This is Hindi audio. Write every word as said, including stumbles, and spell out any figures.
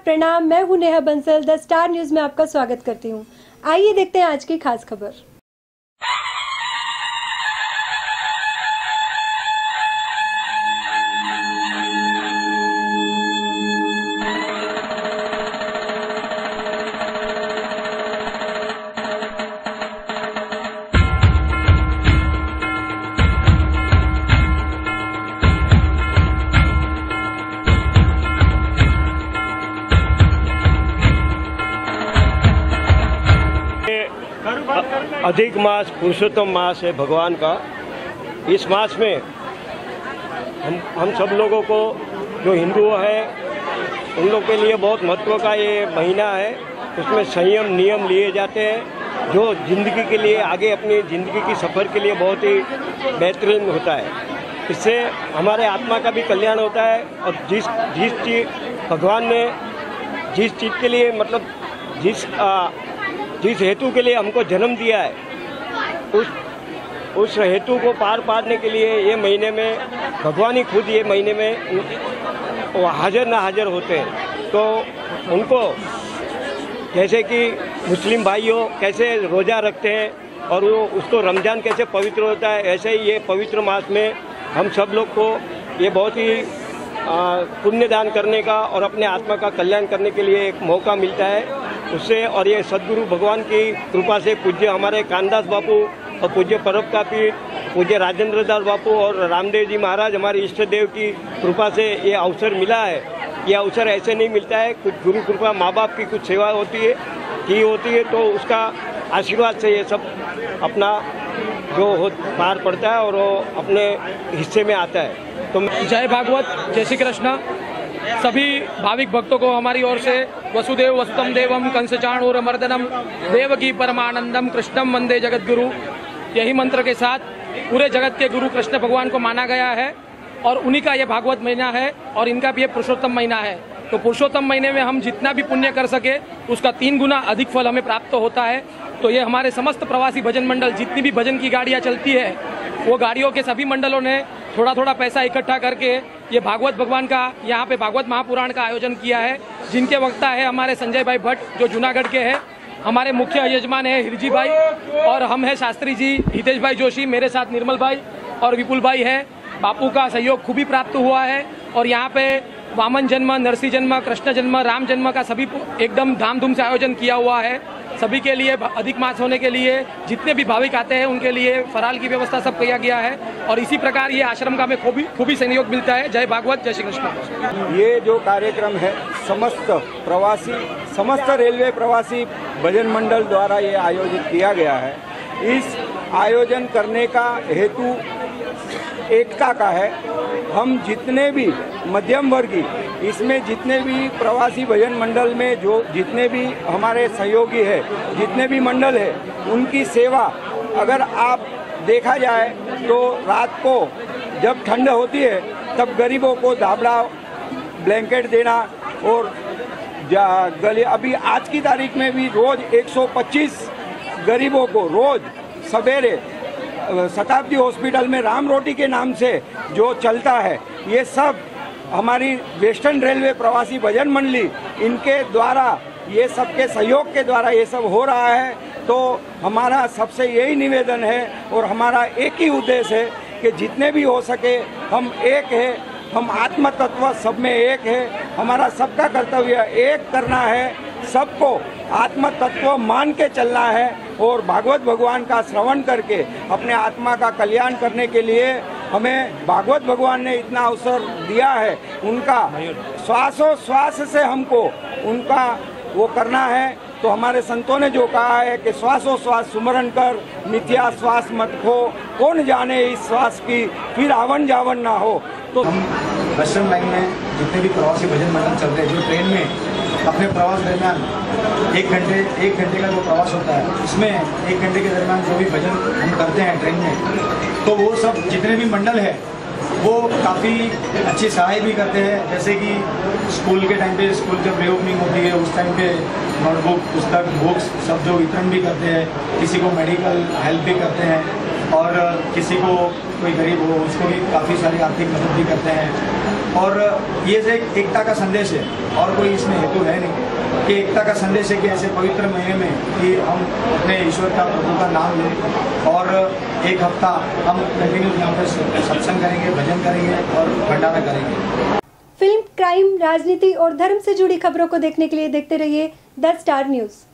प्रणाम। मैं हूं Neha Bansal, the Star News में आपका स्वागत करती हूं। आइए देखते हैं आज की खास खबर। अधिक मास पुरुषोत्तम मास है भगवान का। इस मास में हम हम सब लोगों को जो हिंदू है उन लोगों के लिए बहुत महत्व का ये महीना है। उसमें संयम नियम लिए जाते हैं जो ज़िंदगी के लिए आगे अपनी ज़िंदगी की सफ़र के लिए बहुत ही बेहतरीन होता है। इससे हमारे आत्मा का भी कल्याण होता है और जिस जिस चीज़ भगवान ने जिस चीज़ के लिए मतलब जिस आ, जिस हेतु के लिए हमको जन्म दिया है उस उस हेतु को पार पाने के लिए ये महीने में भगवान ही खुद ये महीने में वो हाजिर ना हाजिर होते हैं। तो उनको जैसे कि मुस्लिम भाइयों कैसे रोज़ा रखते हैं और वो उसको रमज़ान कैसे पवित्र होता है, ऐसे ही ये पवित्र मास में हम सब लोग को ये बहुत ही पुण्य दान करने का और अपने आत्मा का कल्याण करने के लिए एक मौका मिलता है उससे। और ये सद्गुरु भगवान की कृपा से पूज्य हमारे कानदास बापू और पूज्य परोपकारी पूज्य राजेंद्र दास बापू और रामदेव जी महाराज हमारे इष्ट देव की कृपा से ये अवसर मिला है। ये अवसर ऐसे नहीं मिलता है। कुछ गुरु कृपा माँ बाप की कुछ सेवा होती है की होती है तो उसका आशीर्वाद से ये सब अपना जो हो पार पड़ता है और वो अपने हिस्से में आता है। तो जय भागवत, जय श्री कृष्ण। सभी भाविक भक्तों को हमारी ओर से वसुदेव वसुतम देवम कंसचाणूर मर्दनम देवकी परमानंदम कृष्णम वंदे जगत गुरु, यही मंत्र के साथ पूरे जगत के गुरु कृष्ण भगवान को माना गया है और उन्हीं का ये भागवत महीना है और इनका भी ये पुरुषोत्तम महीना है। तो पुरुषोत्तम महीने में हम जितना भी पुण्य कर सके उसका तीन गुना अधिक फल हमें प्राप्त होता है। तो ये हमारे समस्त प्रवासी भजन मंडल जितनी भी भजन की गाड़ियाँ चलती है वो गाड़ियों के सभी मंडलों ने थोड़ा थोड़ा पैसा इकट्ठा करके ये भागवत भगवान का यहाँ पे भागवत महापुराण का आयोजन किया है, जिनके वक्ता है हमारे संजय भाई भट्ट जो जूनागढ़ के हैं। हमारे मुख्य यजमान है हिरजी भाई और हम हैं शास्त्री जी हितेश भाई जोशी, मेरे साथ निर्मल भाई और विपुल भाई है। बापू का सहयोग खूब ही प्राप्त हुआ है और यहाँ पे वामन जन्म, नरसिंह जन्म, कृष्ण जन्म, राम जन्म का सभी एकदम धामधूम से आयोजन किया हुआ है। सभी के लिए अधिक मास होने के लिए जितने भी भाविक आते हैं उनके लिए फराल की व्यवस्था सब किया गया है और इसी प्रकार ये आश्रम का हमें खूबी खूबी सहयोग मिलता है। जय भागवत, जय श्री कृष्ण। ये जो कार्यक्रम है समस्त प्रवासी समस्त रेलवे प्रवासी भजन मंडल द्वारा ये आयोजित किया गया है। इस आयोजन करने का हेतु एकता का है। हम जितने भी मध्यम वर्गीय इसमें जितने भी प्रवासी भजन मंडल में जो जितने भी हमारे सहयोगी है जितने भी मंडल है उनकी सेवा अगर आप देखा जाए तो रात को जब ठंड होती है तब गरीबों को धाबड़ा ब्लैंकेट देना और गले अभी आज की तारीख में भी रोज एक सौ पच्चीस गरीबों को रोज सवेरे शताब्दी हॉस्पिटल में राम रोटी के नाम से जो चलता है ये सब हमारी वेस्टर्न रेलवे प्रवासी भजन मंडली इनके द्वारा ये सबके सहयोग के द्वारा ये सब हो रहा है। तो हमारा सबसे यही निवेदन है और हमारा एक ही उद्देश्य है कि जितने भी हो सके हम एक है, हम आत्म तत्व सब में एक है। हमारा सबका कर्तव्य एक करना है, सबको आत्म तत्व मान के चलना है और भागवत भगवान का श्रवण करके अपने आत्मा का कल्याण करने के लिए हमें भागवत भगवान ने इतना अवसर दिया है। उनका श्वासोश्वास से हमको उनका वो करना है। तो हमारे संतों ने जो कहा है कि श्वासोश्वास सुमरण कर मिथ्या श्वास मत खो, कौन जाने इस श्वास की फिर आवन जावन ना हो। तो हम वेस्टर्न लाइन में जितने भी प्रवासी भजन मंडल चलते हैं जो ट्रेन में अपने प्रवास दरमियान एक घंटे एक घंटे का जो प्रवास होता है उसमें एक घंटे के दरमियान जो भी भजन हम करते हैं ट्रेन में तो वो सब जितने भी मंडल है वो काफ़ी अच्छी सहाय भी करते हैं। जैसे कि स्कूल के टाइम पे स्कूल जब रीओपनिंग होती है उस टाइम पे नोटबुक पुस्तक बुक्स सब जो वितरण भी करते हैं, किसी को मेडिकल हेल्प भी करते हैं और किसी को कोई गरीब हो उसको भी काफ़ी सारी आर्थिक मदद भी करते हैं। और ये से एक एकता का संदेश है और कोई इसमें हेतु है नहीं कि एकता का संदेश है कि ऐसे पवित्र महीने में कि हम अपने ईश्वर का प्रभु का नाम लें और एक हफ्ता हम कंटिन्यू यहाँ पर सत्संग करेंगे, भजन करेंगे और भंडारा करेंगे। फिल्म, क्राइम, राजनीति और धर्म से जुड़ी खबरों को देखने के लिए देखते रहिए द स्टार न्यूज़।